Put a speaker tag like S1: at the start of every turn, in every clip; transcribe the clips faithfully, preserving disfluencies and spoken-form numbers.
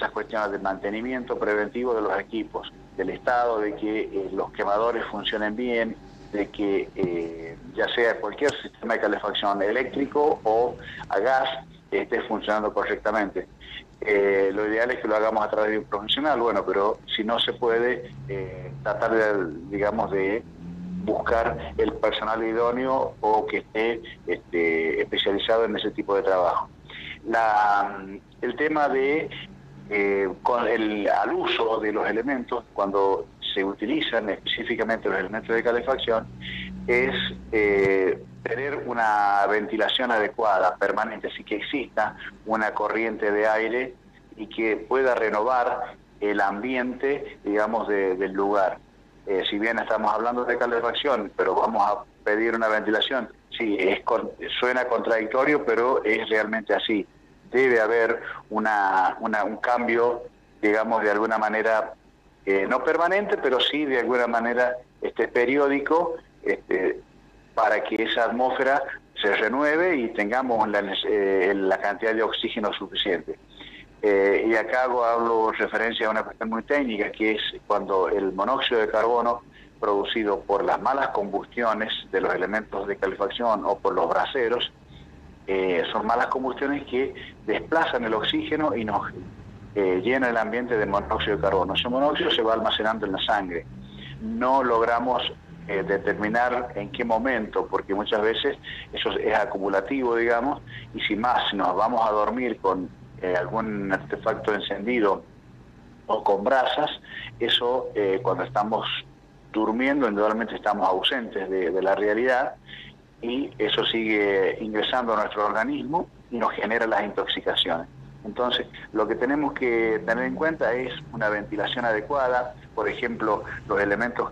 S1: esas cuestiones de mantenimiento preventivo de los equipos, del estado, de que eh, los quemadores funcionen bien, de que eh, ya sea cualquier sistema de calefacción eléctrico o a gas esté funcionando correctamente. Eh, lo ideal es que lo hagamos a través de un profesional, bueno, pero si no se puede, eh, tratar de, digamos, de buscar el personal idóneo o que esté este, especializado en ese tipo de trabajo. La, el tema de eh, con el, al uso de los elementos, cuando se utilizan específicamente los elementos de calefacción, es eh, tener una ventilación adecuada, permanente, así que exista una corriente de aire y que pueda renovar el ambiente, digamos, de, del lugar. Eh, si bien estamos hablando de calefacción, pero vamos a pedir una ventilación, sí, es con, suena contradictorio, pero es realmente así. Debe haber una, una, un cambio, digamos, de alguna manera, eh, no permanente, pero sí de alguna manera este, periódico, este, para que esa atmósfera se renueve y tengamos la, eh, la cantidad de oxígeno suficiente. Eh, y acá hago, hablo referencia a una cuestión muy técnica, que es cuando el monóxido de carbono producido por las malas combustiones de los elementos de calefacción o por los braseros, eh, son malas combustiones que desplazan el oxígeno y nos eh, llenan el ambiente de monóxido de carbono. Ese monóxido se va almacenando en la sangre. No logramos eh, determinar en qué momento, porque muchas veces eso es acumulativo, digamos, y si más nos vamos a dormir con Eh, algún artefacto encendido o con brasas, eso eh, cuando estamos durmiendo, indudablemente estamos ausentes de, de la realidad y eso sigue ingresando a nuestro organismo y nos genera las intoxicaciones. Entonces, lo que tenemos que tener en cuenta es una ventilación adecuada, por ejemplo, los elementos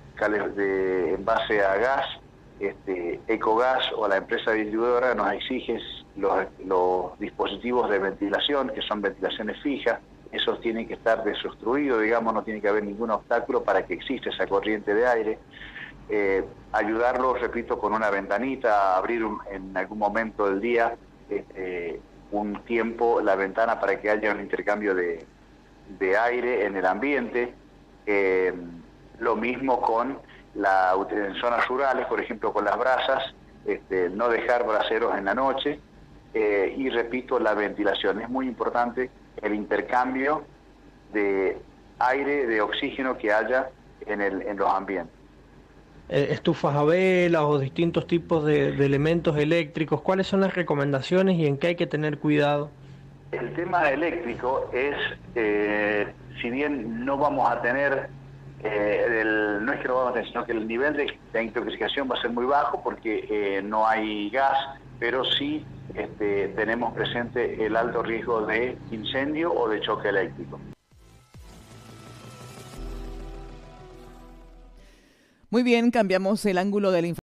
S1: de, en base a gas, este, Ecogas o la empresa distribuidora nos exige los, los dispositivos de ventilación, que son ventilaciones fijas, esos tienen que estar desobstruidos, digamos, no tiene que haber ningún obstáculo para que exista esa corriente de aire. Eh, ayudarlos, repito, con una ventanita, abrir un, en algún momento del día eh, un tiempo la ventana para que haya un intercambio de, de aire en el ambiente. Eh, lo mismo con la, en zonas rurales, por ejemplo, con las brasas, este, no dejar braseros en la noche. Eh, y repito, la ventilación. Es muy importante el intercambio de aire, de oxígeno que haya en, el, en los ambientes.
S2: Eh, estufas a vela o distintos tipos de, de elementos eléctricos, ¿cuáles son las recomendaciones y en qué hay que tener cuidado?
S1: El tema eléctrico es, eh, si bien no vamos a tener, eh, el, no es que no vamos a tener, sino que el nivel de, de intoxicación va a ser muy bajo porque eh, no hay gas, pero sí este, tenemos presente el alto riesgo de incendio o de choque eléctrico.
S3: Muy bien, cambiamos el ángulo de la información.